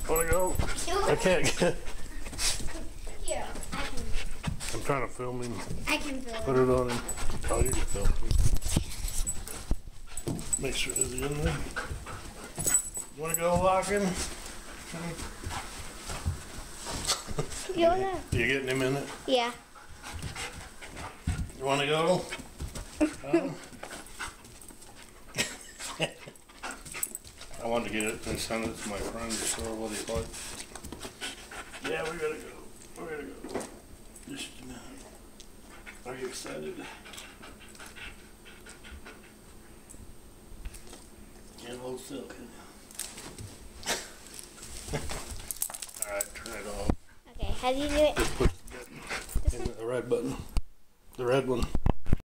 Wanna go? I can't get. Here, I can. I'm trying to film him. I can film Put it on him. Oh, you can film him. Make sure is he in there. You wanna go, Locken? You wanna? You getting him in it? Yeah. You wanna go? I wanted to get it and send it to my friend to show her what he thought. Yeah, we gotta go. We gotta go. Just a minute. Are you excited? Can't hold still, can you? Alright, turn it off. Okay, how do you do it? Just push the red button. The red one.